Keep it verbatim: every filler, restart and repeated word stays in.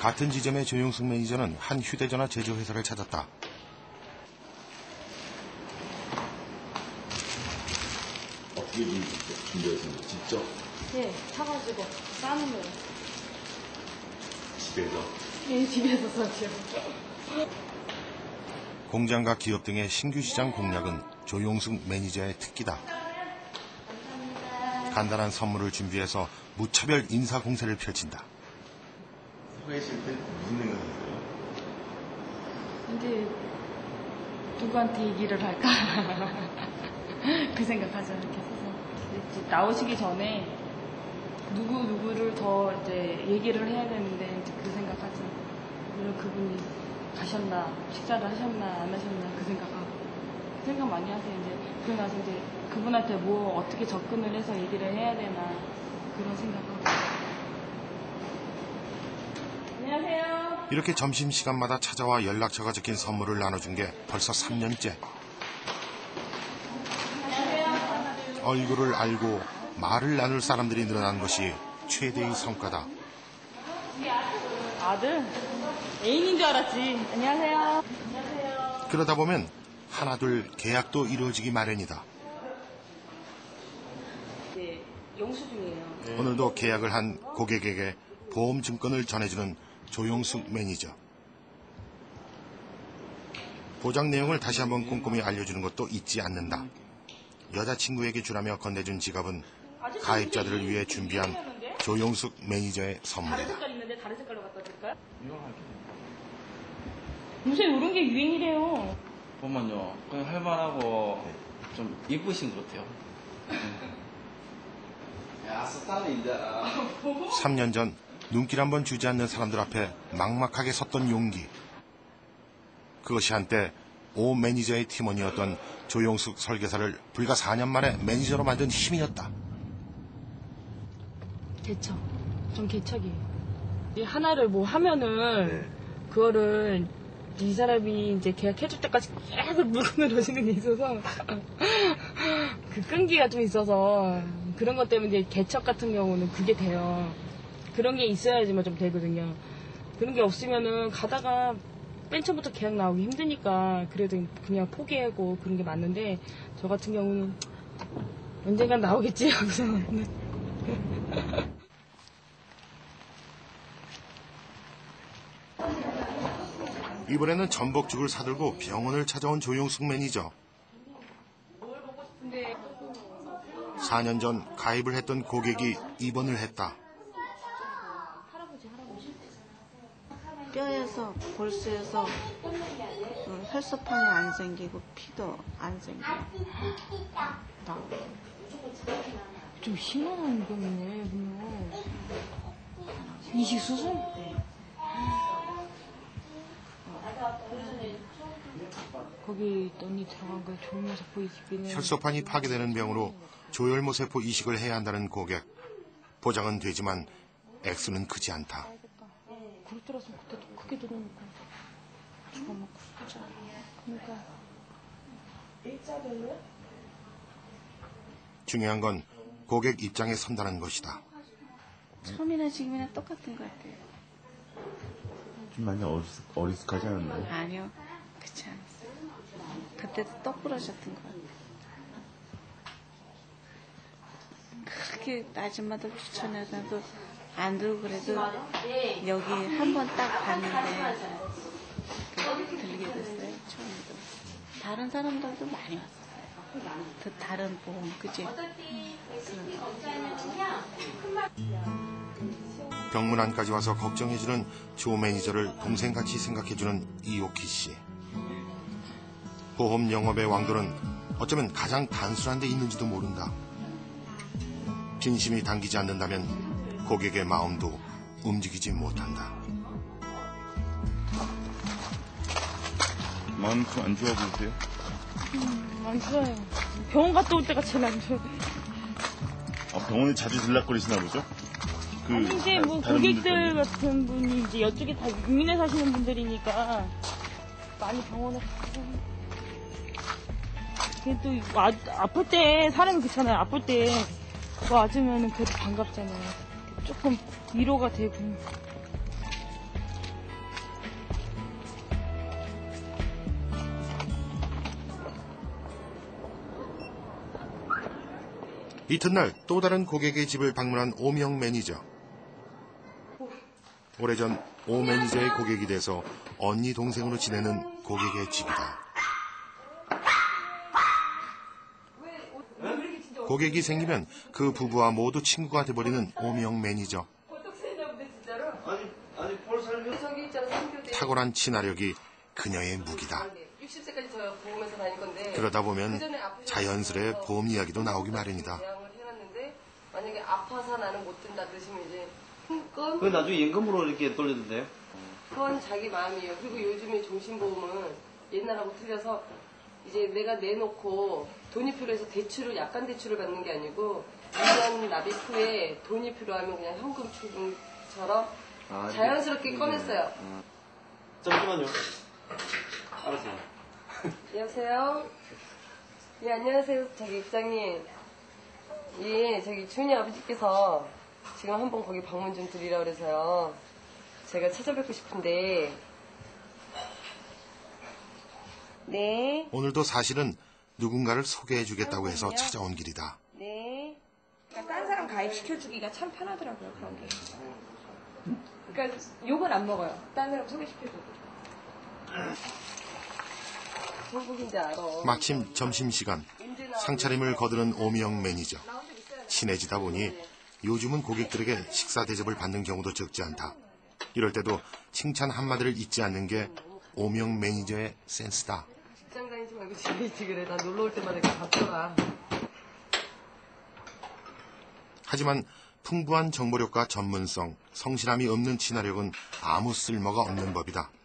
같은 지점의 조용숙 매니저는 한 휴대전화 제조회사를 찾았다. 어떻게 준비하신 거예요? 직접? 네, 사가지고 싸는 거예요. 집에서? 네, 집에서 썼죠. 공장과 기업 등의 신규 시장 공략은 조용숙 매니저의 특기다. 간단한 선물을 준비해서 무차별 인사 공세를 펼친다. 회의실 때 무슨 생각하세요? 근데 누구한테 얘기를 할까? 그 생각하죠. 이렇게 서서 이제 나오시기 전에 누구 누구를 더 이제 얘기를 해야 되는데 이제 그 생각하죠. 물론 그분이 가셨나, 식사를 하셨나 안 하셨나 그 생각하고 그 생각 많이 하세요. 이제 그러고 나서 이제 그분한테 뭐 어떻게 접근을 해서 얘기를 해야 되나 그런 생각하고. 안녕하세요. 이렇게 점심시간마다 찾아와 연락처가 적힌 선물을 나눠준 게 벌써 삼 년째. 얼굴을 알고 말을 나눌 사람들이 늘어난 것이 최대의 성과다. 아들? 애인인 줄 알았지. 안녕하세요. 안녕하세요. 그러다 보면 하나둘 계약도 이루어지기 마련이다. 네, 영수증이에요. 네. 오늘도 계약을 한 고객에게 보험증권을 전해주는 조용숙 매니저. 보장 내용을 다시 한번 꼼꼼히 알려주는 것도 잊지 않는다. 여자친구에게 주라며 건네준 지갑은 가입자들을 위해 준비한 조용숙 매니저의 선물이다. 다른 색깔 있는데 다른 색깔로 갖다 줄까요? 요새 이런 게 유행이래요. 잠깐만요. 그냥 할만하고 좀 이쁘신 것 같아요. 야, 스타일이다. 삼 년 전 눈길 한번 주지 않는 사람들 앞에 막막하게 섰던 용기. 그것이 한때 오 매니저의 팀원이었던 조용숙 설계사를 불과 사 년 만에 매니저로 만든 힘이었다. 개척. 전 개척이에요. 이 하나를 뭐 하면은 네. 그거를 이 사람이 이제 계약해줄 때까지 계속 물고 늘어지는 게 있어서 그 끈기가 좀 있어서 그런 것 때문에 이제 개척 같은 경우는 그게 돼요. 그런 게 있어야지만 좀 되거든요. 그런 게 없으면은 가다가 맨 처음부터 계약 나오기 힘드니까 그래도 그냥 포기하고 그런 게 맞는데 저 같은 경우는 언젠간 나오겠지 하고서 이번에는 전복죽을 사들고 병원을 찾아온 조용숙 매니저. 사 년 전 가입을 했던 고객이 입원을 했다. 뼈에서 골수에서 혈소판이 안 생기고 피도 안 생기고 나. 좀 심한 병이네. 그러면 이식 수술? 네. 거기 언니 들어간 거에 조혈모세포 이식비는 혈소판이 파괴되는 병으로 조혈모세포 이식을 해야 한다는 고객. 보장은 되지만 액수는 크지 않다. 그렇더라면 그때도 크게 들어오니까 죽어먹고 싶지. 그러니까 일자별로요? 중요한 건 고객 입장에 선다는 것이다. 처음이나 지금이나 똑같은 것 같아요. 좀 많이 어리숙, 어리숙하지 않았나요? 아니요, 그렇지 않았어요. 그때도 떡 부러졌던 것 같아요. 그렇게 아줌마들 추천해도 안 들고 그래도 여기 한 번 딱 봤는데 들리게 됐어요. 처음에도. 다른 사람들도 많이 왔어요. 또 다른 보험, 그치? 병문안까지 와서 걱정해주는 조 매니저를 동생같이 생각해주는 이옥희 씨. 보험 영업의 왕도는 어쩌면 가장 단순한 데 있는지도 모른다. 진심이 당기지 않는다면 고객의 마음도 움직이지 못한다. 마음 좀 안 좋아 보이세요? 음, 안 좋아요. 병원 갔다 올 때가 제일 안 좋아요. 아, 병원에 자주 들락거리시나 보죠? 그 아니 이제 뭐 다른 고객들 분들 같은 분이 이제 이쪽에 다 유민에 사시는 분들이니까 많이 병원에 가서 그게 또 아, 아플 때 사람이 그렇잖아요. 아플 때 그거 맞으면 그래도 반갑잖아요. 조금 위로가 되고 이튿날 또 다른 고객의 집을 방문한 오명 매니저. 오래전 오 매니저의 고객이 돼서 언니 동생으로 지내는 고객의 집이다. 고객이 생기면 그 부부와 모두 친구가 돼버리는 오명 매니저. 아니, 볼 살면. 탁월한 친화력이 그녀의 무기다. 육십 세까지 저 보험회사 다닐 건데. 그러다 보면 자연스레 보험 이야기도 나오기 마련이다. 대항을 해놨는데 만약에 아파서 나는 못 든다 그러시면 이제 건 그 나중에 연금으로 이렇게 돌려준대요? 그건 자기 마음이에요. 그리고 요즘에 종신보험은 옛날하고 틀려서 이제 내가 내놓고 돈이 필요해서 대출을 약간 대출을 받는 게 아니고 일 년 납입 후에 돈이 필요하면 그냥 현금 출금처럼 아, 자연스럽게 이게- 꺼냈어요. 아. 잠시만요. 알았어요. 여보세요? 예, 안녕하세요. 저기 입장님. 예, 저기 준이 아버지께서 지금 한번 거기 방문 좀 드리라 그래서요. 제가 찾아뵙고 싶은데. 네, 오늘도 사실은 누군가를 소개해주겠다고 해서 찾아온 길이다. 네. 그러니까 딴 사람 가입시켜주기가 참 편하더라고요, 그런 게. 그러니까 욕은 안 먹어요. 딴 사람 소개시켜주고. 중국인지 알아. 마침 점심시간 상차림을 거두는 오명 매니저. 친해지다 보니 요즘은 고객들에게 식사 대접을 받는 경우도 적지 않다. 이럴 때도 칭찬 한마디를 잊지 않는 게 오명 매니저의 센스다. 직장 다니지 말고 집에 있지 그래. 나 놀러 올 때마다 이렇게 바꿔라. 하지만 풍부한 정보력과 전문성, 성실함이 없는 친화력은 아무 쓸모가 없는 법이다.